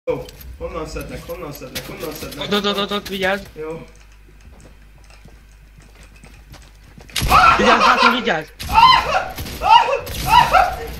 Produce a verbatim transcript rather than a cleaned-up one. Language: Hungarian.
Jó, honnan szednek, honnan szednek, honnan szednek? Ott, ott, ott, ott, vigyázz! Jó. Vigyázz, hátul, vigyázz!